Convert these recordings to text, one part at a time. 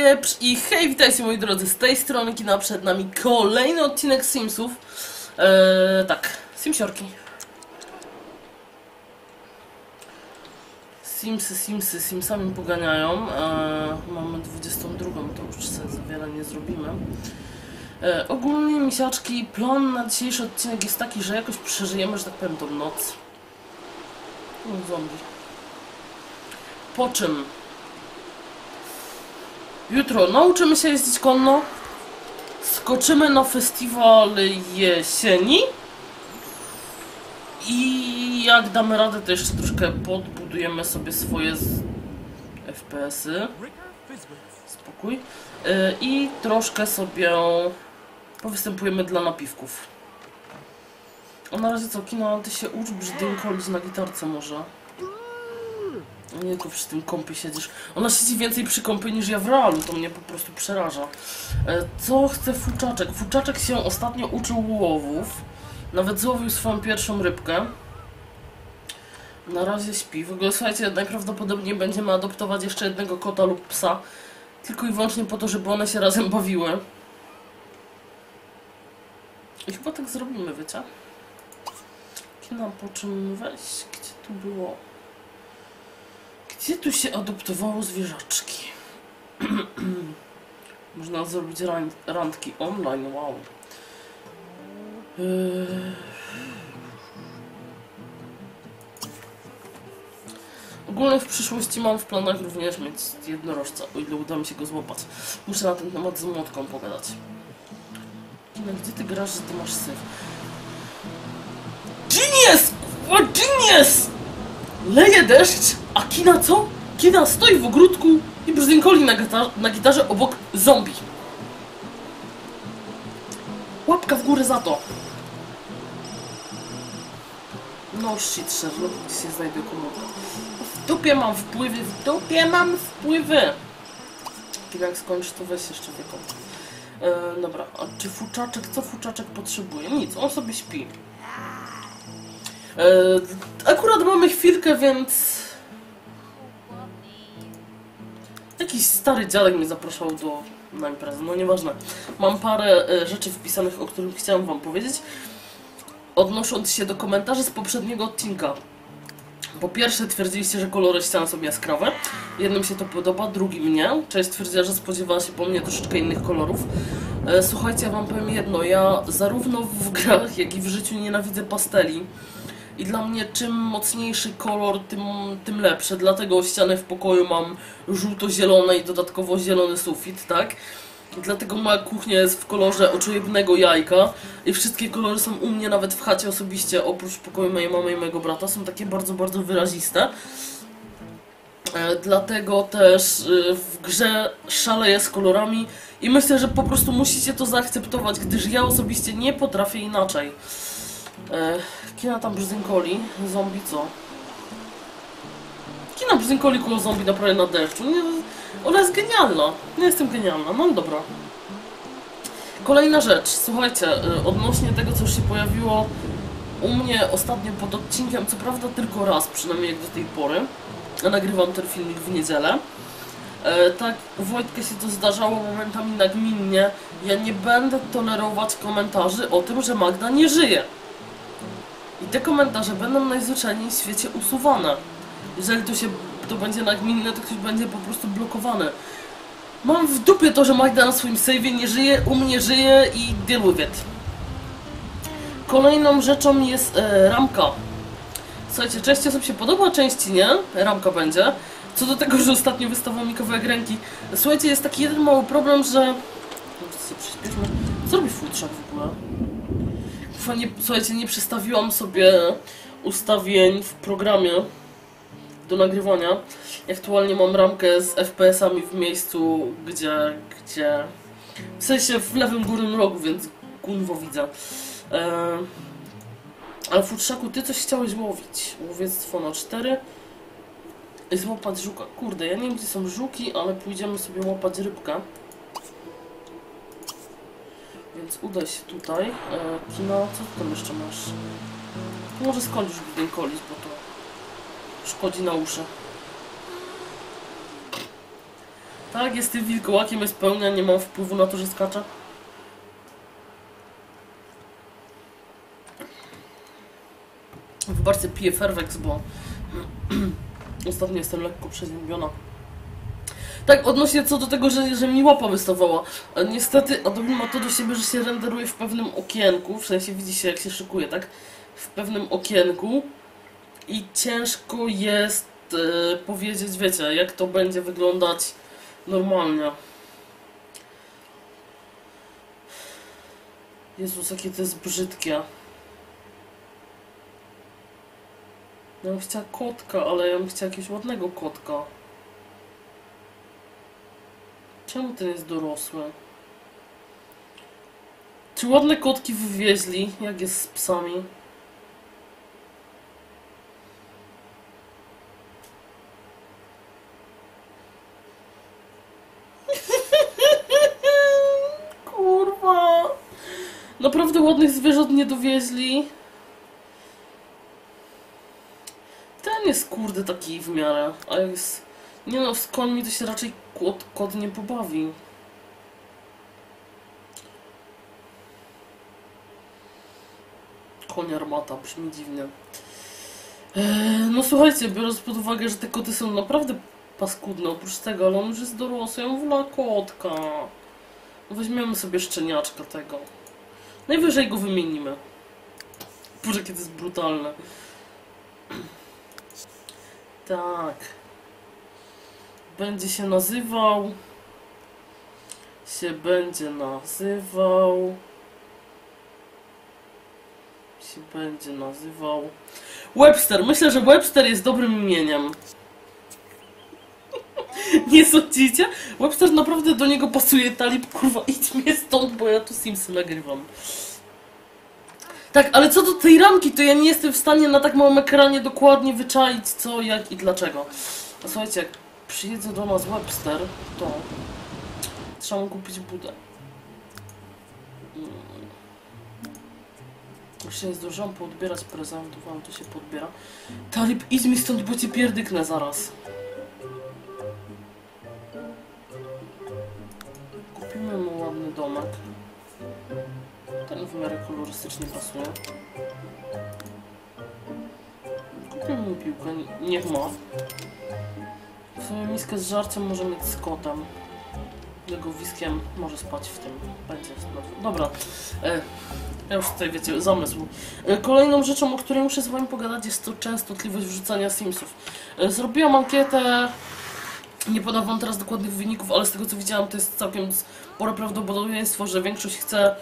pieprz i hej, witajcie moi drodzy, z tej strony kina, przed nami kolejny odcinek Simsów. Tak, Simsiorki. Simsami poganiają. Mamy 22, to już za wiele nie zrobimy. Ogólnie, misiaczki, plan na dzisiejszy odcinek jest taki, że jakoś przeżyjemy, że tak powiem, tą noc. Zombie. Po czym jutro nauczymy się jeździć konno, skoczymy na festiwal jesieni i jak damy radę, to jeszcze troszkę podbudujemy sobie swoje FPS-y. Spokój. I troszkę sobie powystępujemy dla napiwków. A na razie co, Kino, ty się ucz brzdękolić na gitarce może. Nie tylko przy tym kompie siedzisz. Ona siedzi więcej przy kompie niż ja w realu, to mnie po prostu przeraża. Co chce Fuczaczek? Fuczaczek się ostatnio uczył łowów. Nawet złowił swoją pierwszą rybkę. Na razie śpi. W ogóle słuchajcie, najprawdopodobniej będziemy adoptować jeszcze jednego kota lub psa. Tylko i wyłącznie po to, żeby one się razem bawiły. I chyba tak zrobimy, wiecie? Kina, po czym weź? Gdzie tu było? Gdzie tu się adoptowało zwierzaczki? Można zrobić randki online, wow. Ogólnie w przyszłości mam w planach również mieć jednorożca, o ile uda mi się go złapać. Muszę na ten temat z Młotką pogadać. Kina, gdzie ty grasz, że ty masz syf? Genius! Genius! Leje deszcz, a Kina co? Kina stoi w ogródku i brzdękoli na gitarze obok zombie. Łapka w górę za to. No shit, Sherlock, gdzie się znajdzie komórka. W dupie mam wpływy, w dupie mam wpływy. Kina, jak skończysz, to weź jeszcze wieką. Dobra, a czy Fuczaczek, co Fuczaczek potrzebuje? Nic, on sobie śpi. Akurat mamy chwilkę, więc jakiś stary dziadek mnie zapraszał na imprezę, no nieważne. Mam parę rzeczy wpisanych, o których chciałem wam powiedzieć, odnosząc się do komentarzy z poprzedniego odcinka. Po pierwsze twierdziliście, że kolory ścian są jaskrawe. Jednym się to podoba, drugim nie. Część twierdziła, że spodziewała się po mnie troszeczkę innych kolorów. Słuchajcie, ja wam powiem jedno, ja zarówno w grach, jak i w życiu nienawidzę pasteli. I dla mnie czym mocniejszy kolor, tym lepsze. Dlatego ściany w pokoju mam żółto-zielone i dodatkowo zielony sufit, tak? I dlatego moja kuchnia jest w kolorze oczojebnego jajka. I wszystkie kolory są u mnie, nawet w chacie osobiście, oprócz pokoju mojej mamy i mojego brata, są takie bardzo, bardzo wyraziste. Dlatego też w grze szaleję z kolorami i myślę, że po prostu musicie to zaakceptować, gdyż ja osobiście nie potrafię inaczej. Kina tam brzdękoli, zombie co? Kina brzdękoli koło zombie naprawdę na deszczu. Nie, ona jest genialna. Nie jestem genialna, no dobra. Kolejna rzecz, słuchajcie, odnośnie tego, co już się pojawiło u mnie ostatnio pod odcinkiem, co prawda tylko raz, przynajmniej jak do tej pory. Nagrywam ten filmik w niedzielę. Tak, u Wojtka się to zdarzało momentami nagminnie. Ja nie będę tolerować komentarzy o tym, że Magda nie żyje. I te komentarze będą najzwyczajniej w świecie usuwane. Jeżeli to będzie nagminne, to ktoś będzie po prostu blokowany. Mam w dupie to, że Magda na swoim save'ie nie żyje, u mnie żyje i deal with it. Kolejną rzeczą jest ramka. Słuchajcie, części osób się podoba, części nie. Ramka będzie. Co do tego, że ostatnio wystawał mi kawałek ręki. Słuchajcie, jest taki jeden mały problem, że... Co robi Futrzak w ogóle? Słuchajcie, nie przestawiłam sobie ustawień w programie do nagrywania. Aktualnie mam ramkę z FPS-ami w miejscu, gdzie... W sensie w lewym górnym rogu, więc kurwo widzę. Ale Futrzaku, ty coś chciałeś łowić. Łowiectwo na 4. I złapać żuka. Kurde, ja nie wiem, gdzie są żuki, ale pójdziemy sobie łapać rybkę. Więc udaj się tutaj. Kino, co ty tam jeszcze masz? Może skończysz brzdękolić, bo to szkodzi na uszy. Tak, jest tym wilkołakiem, jest pełnia, nie mam wpływu na to, że skacze. Wybaczcie, piję Fervex, bo ostatnio jestem lekko przeziębiona. Tak, odnośnie co do tego, że mi łapa wystawała. A niestety Adobe ma to do siebie, że się renderuje w pewnym okienku, w sensie widzi się jak się szykuje, tak? W pewnym okienku i ciężko jest powiedzieć, wiecie, jak to będzie wyglądać normalnie. Jezus, jakie to jest brzydkie. Ja bym chciała kotka, ale ja bym chciała jakiegoś ładnego kotka. Czemu ten jest dorosły? Czy ładne kotki wywieźli? Jak jest z psami? Kurwa! Naprawdę ładnych zwierząt nie dowieźli. Ten jest kurde taki w miarę, a jak jest... Nie no, z końmi to się raczej kot nie pobawi. Koń armata, brzmi dziwnie. No słuchajcie, biorąc pod uwagę, że te koty są naprawdę paskudne oprócz tego, ale on już jest dorosły, ja wolę kotka. Weźmiemy sobie szczeniaczka tego. Najwyżej go wymienimy. Boże, jakie to jest brutalne. Tak. Będzie się nazywał... będzie nazywał... Webster. Myślę, że Webster jest dobrym imieniem. Nie sądzicie? Webster naprawdę do niego pasuje. Talib, kurwa, idź mnie stąd, bo ja tu Simsy nagrywam. Tak, ale co do tej ramki, to ja nie jestem w stanie na tak małym ekranie dokładnie wyczaić co, jak i dlaczego. A słuchajcie, jak przyjedzie do nas Webster, to trzeba mu kupić budę. Jeszcze nie zdążyłam poodbierać prezentów, ale to się podbiera. Talib, idź mi stąd, bo cię pierdyknę zaraz. Kupimy mu ładny domek. Ten w miarę kolorystycznie pasuje. Kupimy mu piłkę, niech ma. W sumie miskę z żarciem może mieć z kotem. Legowiskiem może spać w tym. Będzie. Dobra. Ja już tutaj, wiecie, zamysł. Kolejną rzeczą, o której muszę z wami pogadać, jest to częstotliwość wrzucania Simsów. Zrobiłam ankietę. Nie podam wam teraz dokładnych wyników, ale z tego co widziałam, to jest całkiem spore prawdopodobieństwo, że większość chce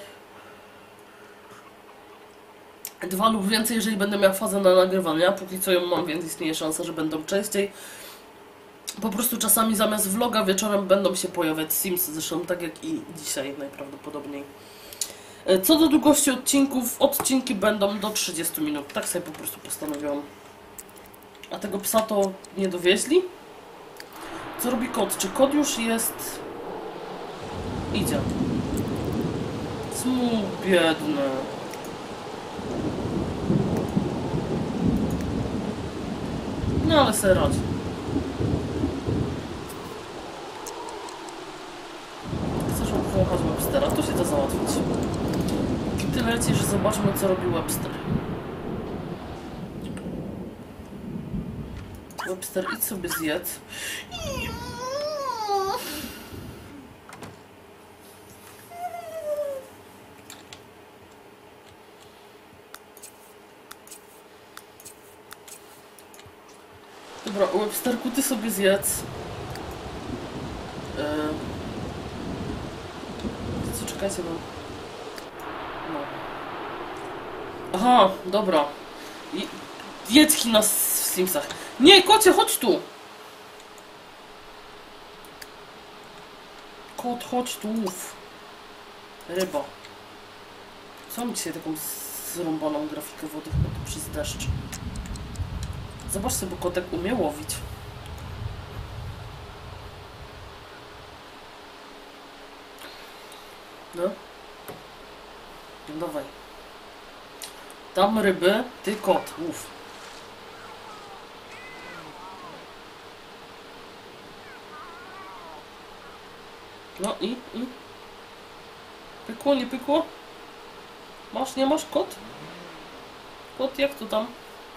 2 lub więcej, jeżeli będę miała fazę na nagrywanie. Póki co ją mam, więc istnieje szansa, że będą częściej. Po prostu czasami zamiast vloga wieczorem będą się pojawiać Simsy, zresztą tak jak i dzisiaj najprawdopodobniej. Co do długości odcinków, odcinki będą do 30 minut. Tak sobie po prostu postanowiłam. A tego psa to nie dowieźli? Co robi kot? Czy kot już jest... Idzie. Smuk biedny. No ale se radzi. Chcesz obwąchać Webstera? To się da załatwić. Ty lecisz, zobaczmy co robi Webster. Webster, idź sobie zjedz. Dobra, Websterku, ty sobie zjedz. Co, czekajcie, bo... No. Aha, dobra. Jedźki nas w Simsach. Nie, kocie, chodź tu! Kot, chodź tu. Ryba. Co mam dzisiaj taką zrąbaną grafikę wody? Chyba to przez deszcz. Zobaczcie, bo kotek umie łowić. No. Dawaj. Tam ryby, ty kot, łów. No i? Pykło, nie pykło? Masz, nie masz? Kot? Kot, jak to tam?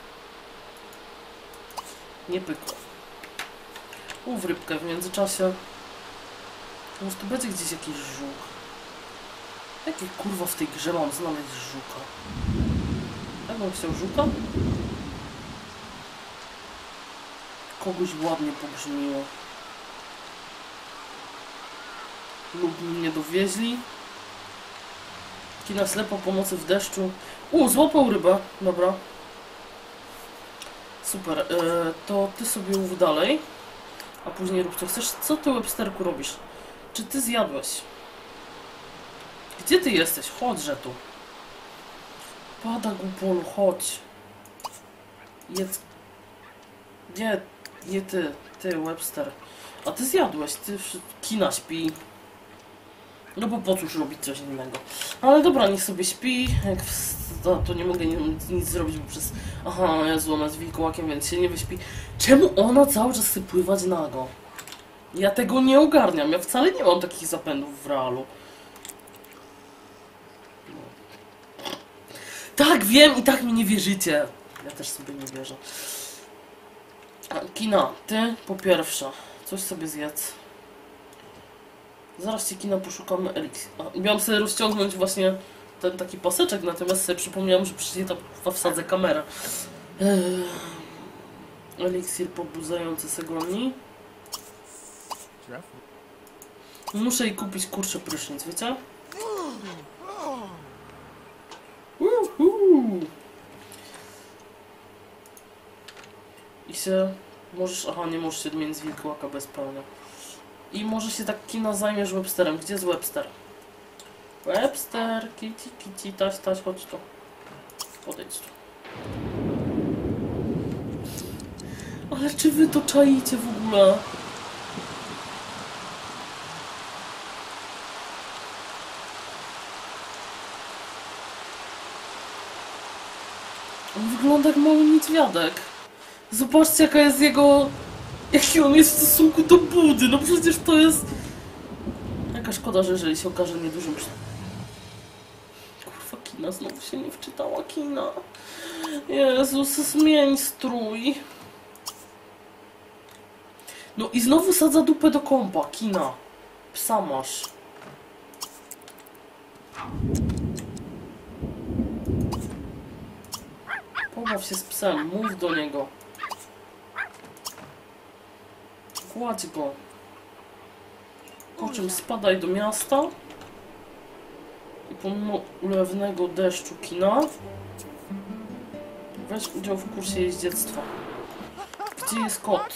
Nie pykło. W rybkę w międzyczasie. Może tu będzie gdzieś jakiś żuk. Jakie kurwa w tej grze mam znaleźć żuka? Jak bym chciał żuka? Kogoś ładnie pobrzmiło. Lub mnie dowieźli. Kina ślepo, pomocy w deszczu. Złapał rybę. Dobra. Super. To ty sobie mów dalej. A później rób co chcesz. Co ty, Websterku, robisz? Czy ty zjadłeś? Gdzie ty jesteś? Chodźże tu. Pada głupolu, chodź. Jedz. Nie ty. Ty, Webster. A ty zjadłeś. Ty kina śpi. No bo po cóż robić coś innego. Ale dobra, niech sobie śpi. Jak to nie mogę nic zrobić, bo przez... Aha, Jezu, ona jest wilkołakiem, więc się nie wyśpi. Czemu ona cały czas chce pływać nago? Ja tego nie ogarniam. Ja wcale nie mam takich zapędów w realu. No. Tak, wiem i tak mi nie wierzycie. Ja też sobie nie wierzę. Kina, ty po pierwsze. Coś sobie zjedz. Zaraz ci, Kina, poszukamy eliksir. Miałam sobie rozciągnąć właśnie ten taki paseczek, natomiast sobie przypomniałam, że przecież tam wsadzę kamerę. Eliksir pobudzający segoni. Muszę jej kupić, kurczę, prysznic, wiecie? I się... Możesz... Aha, nie możesz się odmienić z wilkołaka bez pełnia. I może się tak, Kina, zajmiesz Websterem. Gdzie jest Webster? Webster, kici, taś, chodź tu. Podejdź tu. Ale czy wy to czaicie w ogóle? On wygląda jak mały niedźwiadek. Zobaczcie, jaka jest jego... Jaki on jest w stosunku do Budy. No przecież to jest... Jaka szkoda, że jeżeli się okaże niedużym... Kurwa, Kina znowu się nie wczytała, Kina. Jezus, zmień strój. No i znowu sadza dupę do kąpa, Kina. Psa masz. Pobaw się z psem, mów do niego. Gładź go. Po czym spadaj do miasta. I pomimo ulewnego deszczu, Kina, weź udział w kursie jeździectwa. Gdzie jest kot?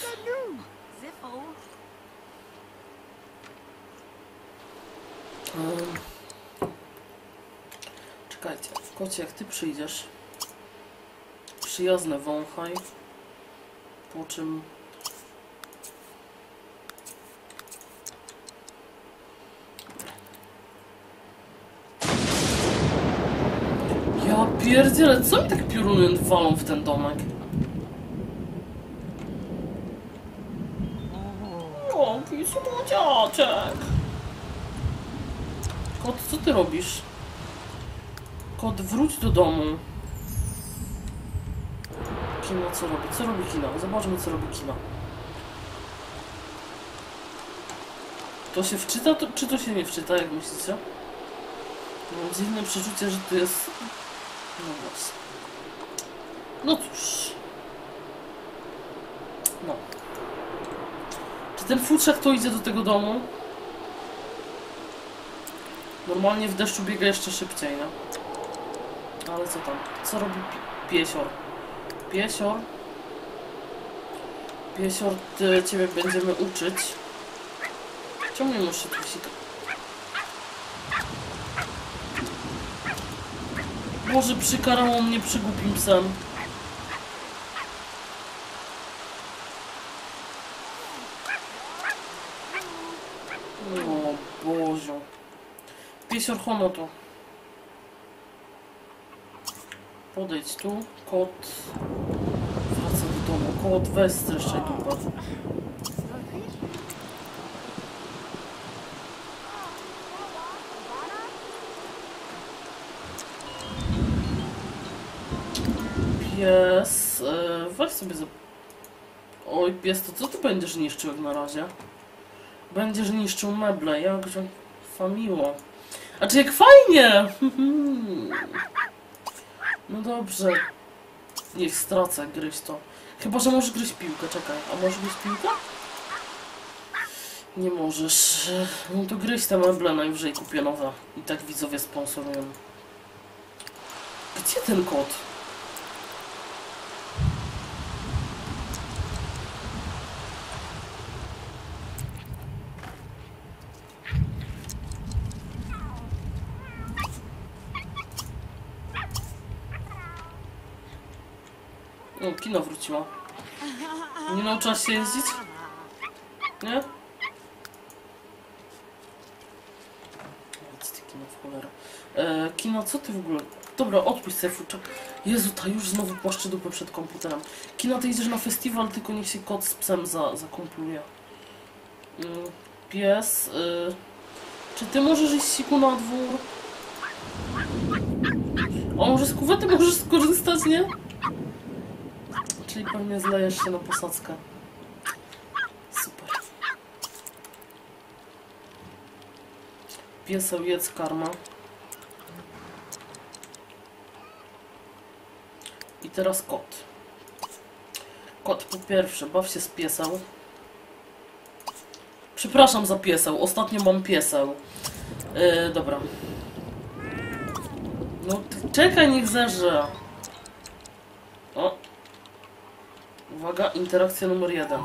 Czekajcie, kocie, jak ty przyjdziesz, przyjazne wąchaj, po czym ja pierdzielę, co mi tak pioruny walą w ten domek? O, słodziaczek. Kot, co ty robisz? Kot, wróć do domu. Kina, co robi? Co robi Kina? Zobaczmy, co robi Kina. To się wczyta, czy to się nie wczyta, jak myślicie? Mam dziwne przeczucie, że to jest... No właśnie. No cóż. No. Czy ten futrzak to idzie do tego domu? Normalnie w deszczu biega jeszcze szybciej, nie? Ale co tam? Co robi piesior? Piesior? Piesior, ciebie będziemy uczyć. Czemu nie możesz się tu sikać? Boże, przykarał mnie przygłupim psem. O Boziu. Piesior, honoto. Podejdź tu. Kot. Wraca do domu. Kot, weź streszczaj dupę. Pies, weź sobie za... Oj, pies, to co ty będziesz niszczył jak na razie? Będziesz niszczył meble, jakże famiło. A czy jak fajnie! No dobrze. Niech stracę gryź to. Chyba, że możesz gryźć piłkę, czekaj. A możesz gryźć piłkę? Nie możesz. No to gryź te meble, najwyżej kupię nowe. I tak widzowie sponsorują. Gdzie ten kot? O, kino wróciła. Nie nauczyłaś się jeździć? Nie? Nic ty kino w cholerę. Kino, co ty w ogóle? Dobra, odpuść sobie fuczek. Jezu, ta już znowu płaszczy dupę przed komputerem. Kino, ty idziesz na festiwal, tylko niech się kot z psem zakompluje. Pies, czy ty możesz iść siku na dwór? O, może z kuwety możesz skorzystać, nie? Czyli pewnie zlejesz się na posadzkę. Super. Pieseł, jedz karma. I teraz kot. Kot, po pierwsze, baw się z pieseł. Przepraszam za pieseł, ostatnio mam pieseł. Dobra. No, czekaj, niech zerze. O. Uwaga, interakcja numer 1.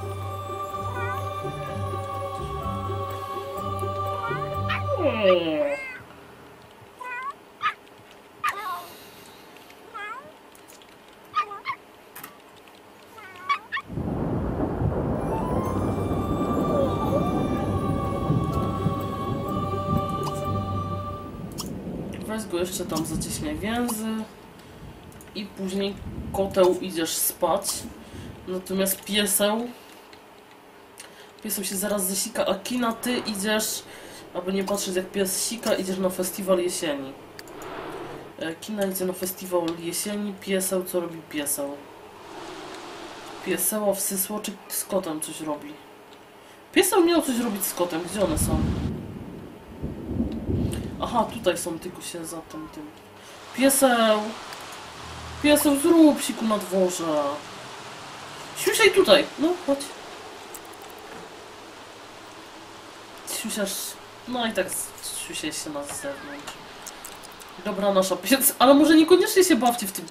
Weź go jeszcze tam zaciśniaj więzy. I później koteł idziesz spać. Natomiast pieseł się zaraz zasika, a Kina, ty idziesz, aby nie patrzeć jak pies sika, idziesz na festiwal jesieni. Kina idzie na festiwal jesieni, pieseł, co robi pieseł? Pieseła wsysło, czy z kotem coś robi? Pieseł miał coś robić z kotem, gdzie one są? Aha, tutaj są, tylko się za tym. Pieseł! Pieseł, zrób siku na dworze! Siusiaj tutaj! No, chodź. Siusiasz... No i tak siusiaj się na zewnątrz. Dobra, nasza pies... Ale może niekoniecznie się bawcie w tym...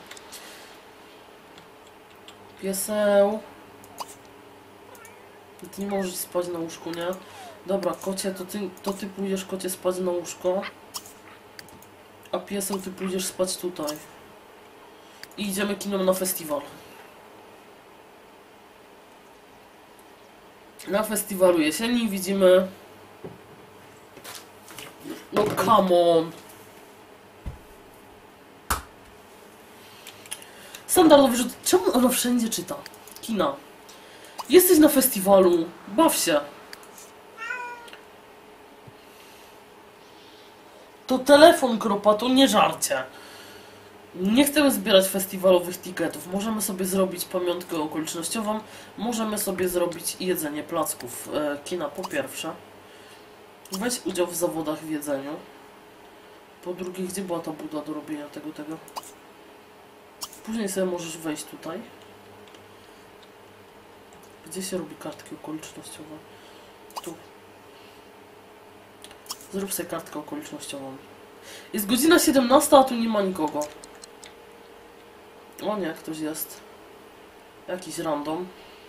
Pieseł... Ty nie możesz spać na łóżku, nie? Dobra, kocie, to ty pójdziesz, kocie, spać na łóżko. A pieseł, ty pójdziesz spać tutaj. I idziemy kinom na festiwal. Na festiwalu jesieni widzimy... No come on! Standardowy rzut. Czemu ona wszędzie czyta? Kina. Jesteś na festiwalu. Baw się. To telefon, kropa, to nie żarcie. Nie chcemy zbierać festiwalowych tiketów. Możemy sobie zrobić pamiątkę okolicznościową. Możemy sobie zrobić jedzenie placków. Kina, po pierwsze. Weź udział w zawodach w jedzeniu. Po drugie, gdzie była ta buda do robienia tego? Później sobie możesz wejść tutaj. Gdzie się robi kartki okolicznościowe? Tu. Zrób sobie kartkę okolicznościową. Jest godzina 17, a tu nie ma nikogo. O nie, ktoś jest. Jakiś random.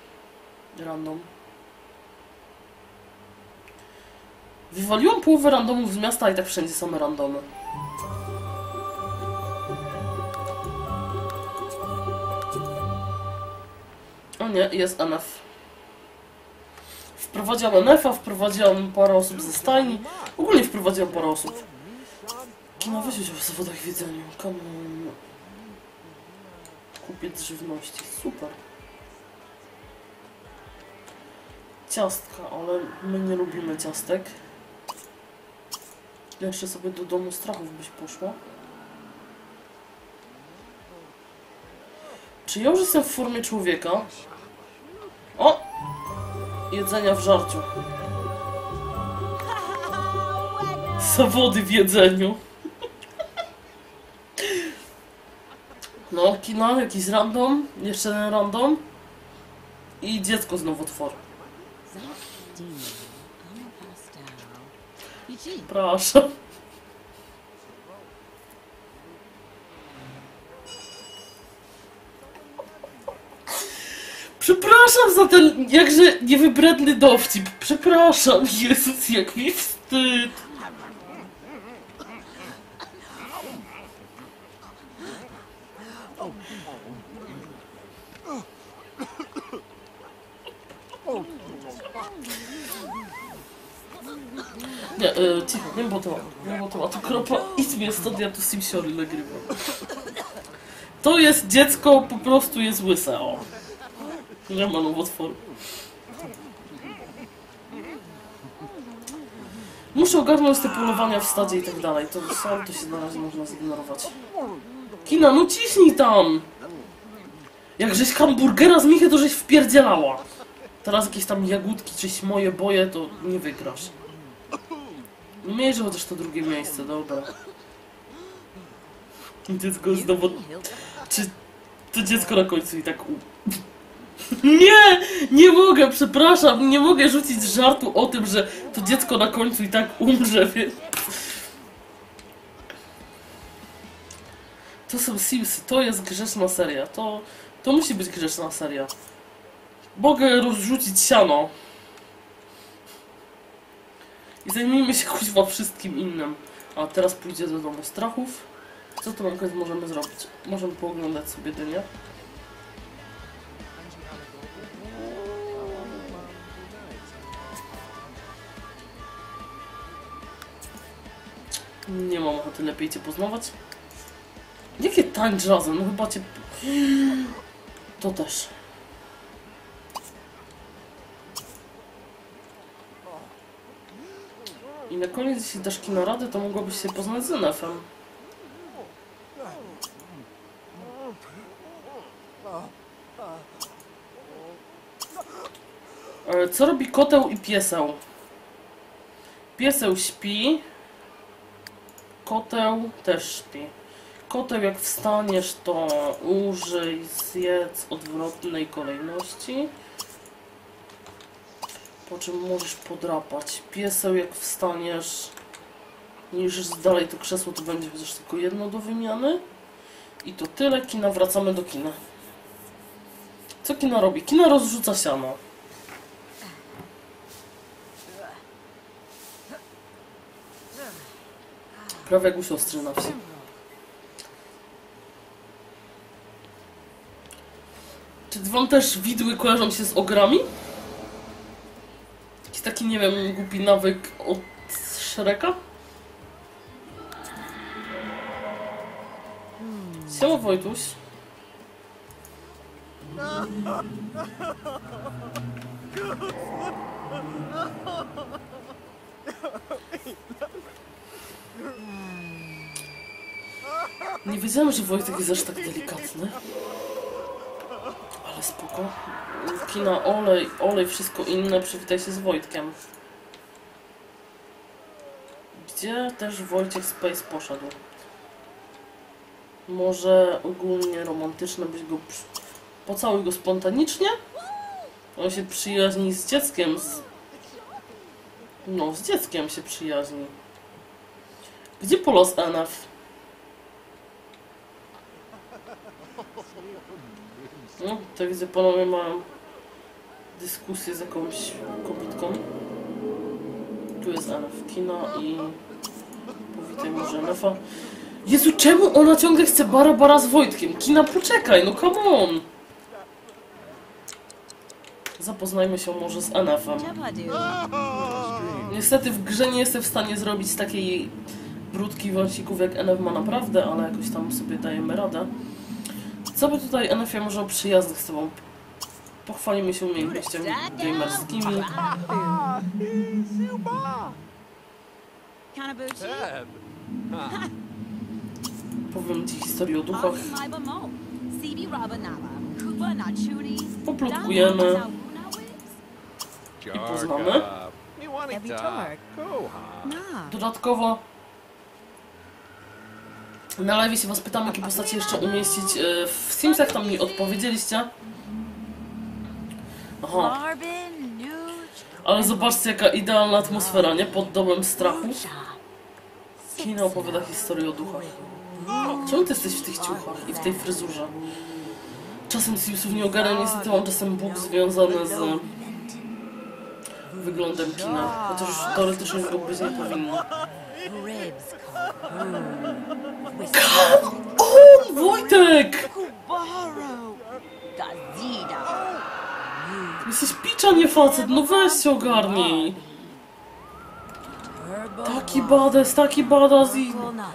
Wywaliłam połowę randomów z miasta i tak wszędzie same randomy. O nie, jest NF. Wprowadziłam NF-a, wprowadziłam parę osób ze stajni. Ogólnie wprowadziłam parę osób. No weź udział w zawodach w jedzeniu. Come on. Kupiec żywności. Super. Ciastka, ale my nie lubimy ciastek. Jeszcze sobie do domu strachów byś poszła. Czy ja już jestem w formie człowieka? O! Jedzenia w żarciu. Zawody w jedzeniu. No, kino, jakiś random, jeszcze jeden random. I dziecko z nowotworu. Proszę. Przepraszam za ten jakże niewybredny dowcip. Przepraszam, Jezus, jak mi wstyd. Nie, cicho, nie było tematu, kropa, idź mnie stąd, ja tu Simsiory nagrywam. To jest dziecko, po prostu jest łyse, o. Nie ma nowotworu. Muszę ogarnąć te polowania w stadzie i tak dalej, to sam to się na razie można zignorować. Kina, no ciśnij tam! Jak żeś hamburgera z Michy, to żeś wpierdzielała. Teraz jakieś tam jagódki, czyś moje boje, to nie wygrasz. Miejże chociaż to drugie miejsce, dobra. Dziecko znowu... Czy to dziecko na końcu i tak Nie! Nie mogę, przepraszam, nie mogę rzucić żartu o tym, że to dziecko na końcu i tak umrze, więc... To są Simsy, to jest grzeszna seria, to musi być grzeszna seria. Mogę rozrzucić siano. I zajmijmy się kuźwa wszystkim innym. A teraz pójdzie do domu strachów. Co to możemy zrobić? Możemy pooglądać sobie dynię. Nie mam ochoty lepiej cię poznawać. Jakie tańcz razem? No chyba cię... To też. I na koniec, jeśli dasz kino radę, to mogłabyś się poznać z NF-em. Co robi koteł i pieseł? Pieseł śpi. Koteł też śpi. Koteł, jak wstaniesz, to użyj, zjedz odwrotnej kolejności. Po czym możesz podrapać. Pieseł, jak wstaniesz, niż dalej to krzesło, to będzie chociaż tylko jedno do wymiany. I to tyle. Kina, wracamy do kina. Co kina robi? Kina rozrzuca siano. Prawie jak u siostry na wsi. Czy wam też widły kojarzą się z ogrami? Jakiś taki, nie wiem, głupi nawyk od Shreka? Siema, Wojtuś. Nie wiedziałem, że Wojtek jest aż tak delikatny. Ale spoko. Kina, olej, wszystko inne. Przywitaj się z Wojtkiem. Gdzie też Wojciech Space poszedł? Może ogólnie romantyczne byś go... Pocałuj go spontanicznie? On się przyjaźni z dzieckiem, No, z dzieckiem się przyjaźni. Gdzie polos NF? No, tak widzę, panowie mają dyskusję z jakąś kobietką. Tu jest NF kina i... Powitaj może NF-a. Jezu, czemu ona ciągle chce bara z Wojtkiem? Kina, poczekaj, no come on! Zapoznajmy się może z NF-em. Niestety w grze nie jestem w stanie zrobić takiej brudki wąsików jak NF ma naprawdę, ale jakoś tam sobie dajemy radę. Co by tutaj NF-ie może o przyjaznych z sobą? Pochwalimy się umiejętnościami gamerskimi. Powiem ci historię o duchach. Poplotkujemy i poznamy. Dodatkowo na live się was pytam, jakie postacie jeszcze umieścić w Simsach, tam mi odpowiedzieliście. Aha. Ale zobaczcie, jaka idealna atmosfera, nie? Pod domem strachu. Kina opowiada historię o duchach. Czemu ty jesteś w tych ciuchach i w tej fryzurze? Czasem Simsów nie ogarniam, niestety mam czasem bóg związany z wyglądem kina. Chociaż już teoretycznie go być nie powinno. O, Wojtek! Jesteś picza, nie facet, no weź się ogarnij. Taki badass i...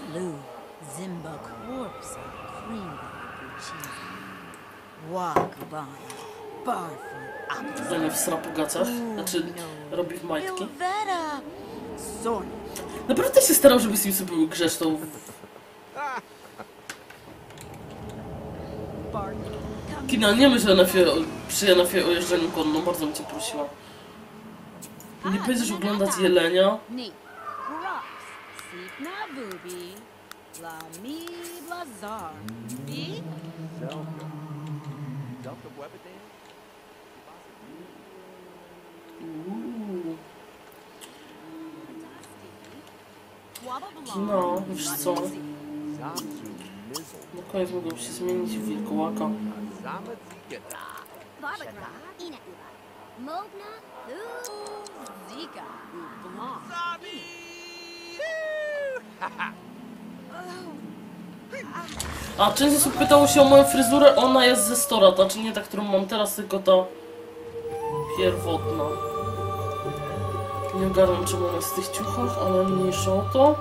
Zamiast w srapugacach, znaczy robi w majtki. Naprawdę się starał, żeby Simsy były grzeczną. Kina, nie myśl przy Janafie o jeżdżeniu konną, bardzo bym cię prosiła. Nie będziesz oglądać jelenia? No, wiesz co? Na koniec mogą się zmienić w wilkołaka. A część osób pytało się o moją fryzurę, ona jest ze Storata, czyli nie ta, którą mam teraz, tylko ta pierwotna. Nie ogarnam, czemu ona jest w tych ciuchach, ale mniejsza o to.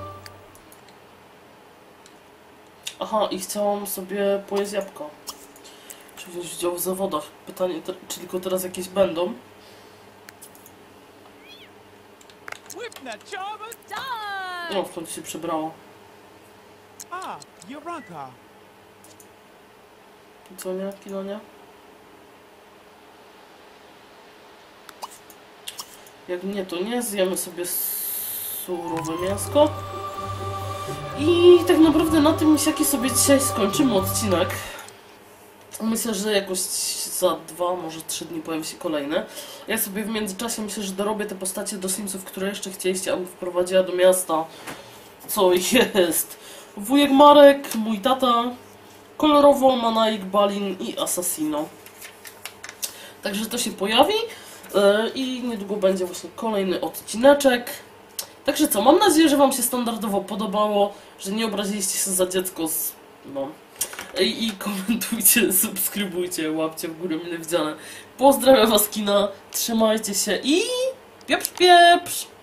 Aha, i chciałam sobie pojeść jabłka. Czy wziąć udział w zawodach? Pytanie, czy tylko teraz jakieś będą? No, w końcu się przebrało. Co nie? Kino nie? Jak nie, to nie. Zjemy sobie surowe mięsko. I tak naprawdę na tym misiaki sobie dzisiaj skończymy odcinek. Myślę, że jakoś za 2, może 3 dni pojawi się kolejny. Ja sobie w międzyczasie myślę, że dorobię te postacie do Simsów, które jeszcze chcieliście, abym wprowadziła do miasta. Co jest? Wujek Marek, mój tata, kolorowo Manaik, Balin i Assassino. Także to się pojawi i niedługo będzie właśnie kolejny odcineczek. Także co, mam nadzieję, że wam się standardowo podobało, że nie obraziliście się za dziecko z... no. I komentujcie, subskrybujcie, łapcie w górę mile widziane. Pozdrawiam was, kina, trzymajcie się i... pieprz, pieprz!